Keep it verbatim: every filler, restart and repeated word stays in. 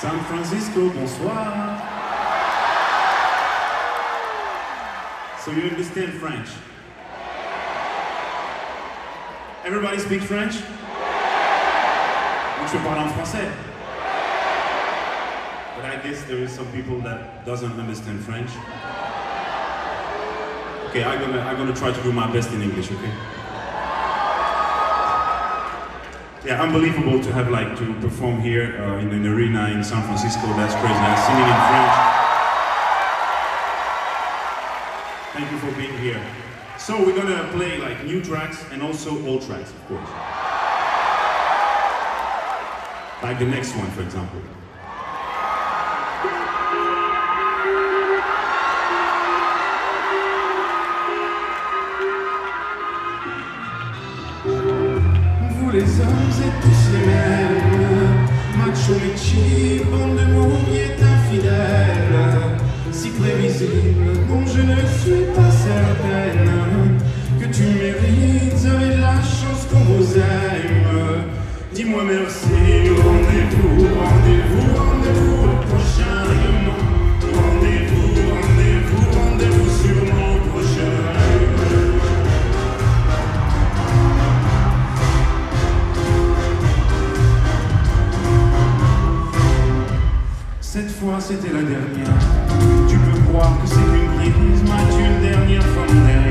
Sanfrancisco, bonsoir. So you understand French? Everybody speaks French? Donc je parle en français. But I guess there is some people that doesn't understand French. Okay, I'm gonna, I'm gonna try to do my best in English, okay? Yeah, unbelievable to have like to perform here uh, in an arena in San Francisco. That's crazy. I'm singing in French. Thank you for being here. So we're gonna play like new tracks and also old tracks, of course. Like the next one, for example. Les hommes êtes tous les mêmes, macho et cheap, bande de mouillés infidèles, si prévisible, dont je ne suis pas certaine que tu mérites, avec la chance qu'on vous aime. Dis-moi merci, rendez-vous, rendez-vous, rendez-vous au prochain règlement. Rendez-vous, rendez-vous, rendez-vous sûrement au prochain règlement. Cette fois c'était la dernière. Tu peux croire que c'est une brise, m'as-tu une dernière fois mon air.